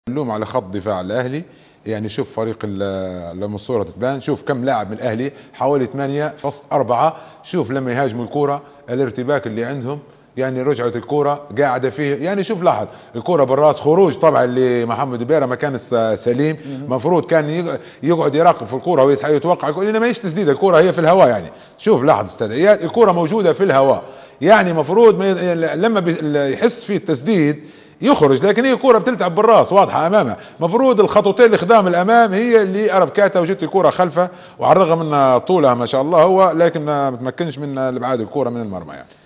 اللوم على خط دفاع الاهلي. يعني شوف فريق لما الصوره تتبان، شوف كم لاعب من الاهلي، حوالي 8 فاصل 4. شوف لما يهاجموا الكوره الارتباك اللي عندهم، يعني رجعت الكوره قاعده فيه. يعني شوف لاحظ الكوره بالراس، خروج طبعا لمحمد بيرة مكان سليم، مفروض كان يقعد يراقب في الكوره ويتوقع الكوره لان ما هيش تسديده، الكوره هي في الهواء. يعني شوف لاحظ استدعيات، الكوره موجوده في الهواء، يعني مفروض لما يحس في التسديد يخرج، لكن هي الكوره بتلعب بالراس واضحه امامه. مفروض الخطوتين اللي خدام الامام هي اللي اربكاتها وجت الكوره خلفه، وعلى الرغم ان طولها ما شاء الله هو، لكن ما تمكنش من ابعاد الكوره من المرمى يعني.